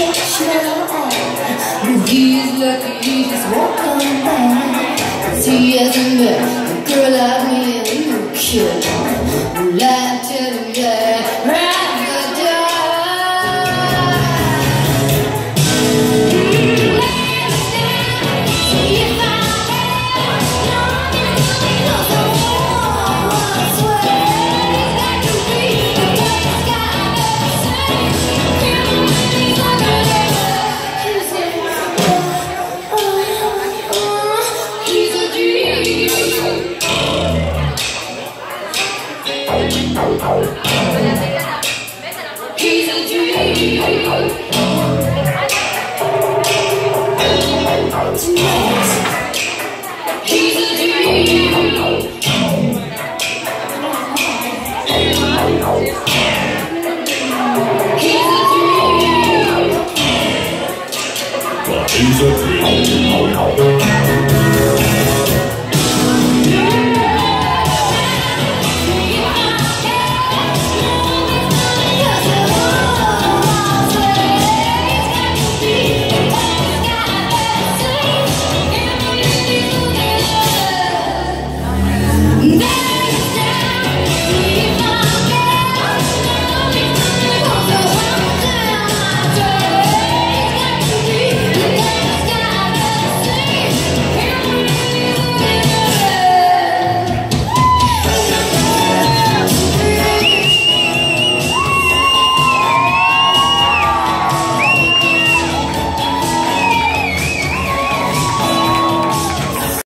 He's lucky he just won't come back, 'cause he hasn't met a girl like me and you kid. Well, I tell him that right the door. He's a dream. Tonight.